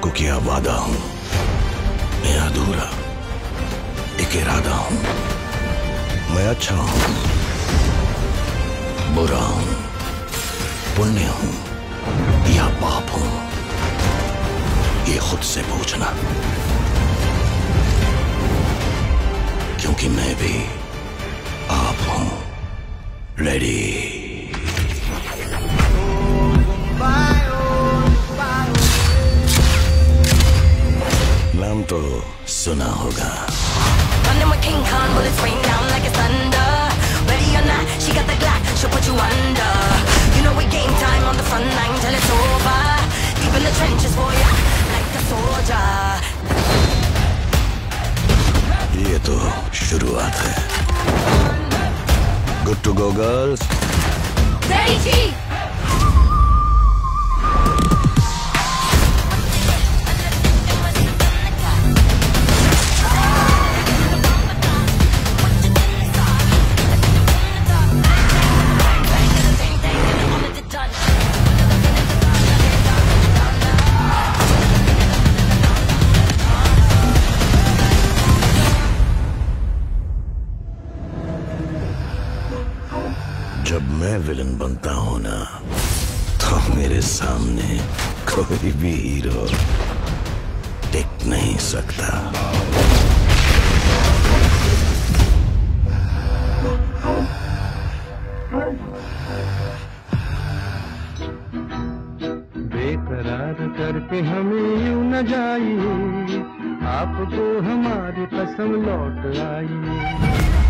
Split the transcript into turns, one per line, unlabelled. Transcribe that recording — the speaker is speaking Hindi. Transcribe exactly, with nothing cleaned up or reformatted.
को किया वादा हूं, मैं अधूरा एक इरादा हूं। मैं अच्छा हूं, बुरा हूं, पुण्य हूं या पाप हूं, ये खुद से पूछना, क्योंकि मैं भी आप हूं। रेडी? नाम तो सुना होगा।
Running with King Kong, bullets rain down like it's thunder. Ready or not, she got the Glock, she'll put you under. You know we game time on the front line till it's over. Deep in the trenches for ya, like a soldier.
ये तो शुरुआत है। Good to go, girls.
Ready, G.
जब मैं विलन बनता हूं ना, तो मेरे सामने कोई भी हीरो टिक नहीं सकता।
बेकरार करके हमें यूं न जाइए, आपको हमारी कसम लौट आई।